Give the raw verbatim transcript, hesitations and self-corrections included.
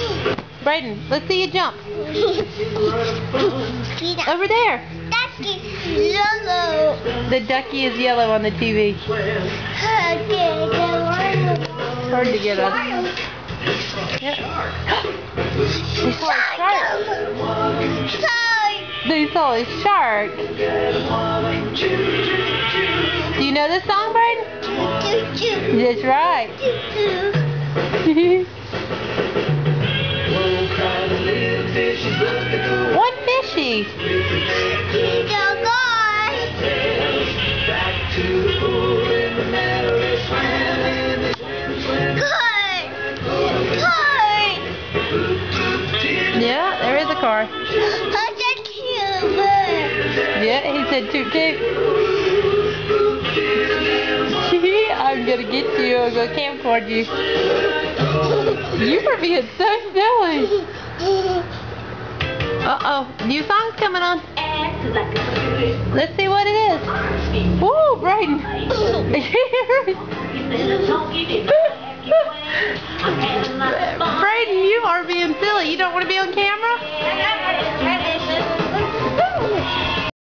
Braden, let's see you jump. Over there. Ducky yellow. The ducky is yellow on the T V. It's hard to get us. Yeah. They saw a shark. They saw a shark. Do you know this song, Braden? That's right. What fishy? Yeah, there is a car. Yeah, he said toot toot. I'm gonna get you. I'm gonna camcord you. You were being so silly. Uh-oh. New song's coming on. Let's see what it is. Woo, Braden. Braden, you are being silly. You don't want to be on camera?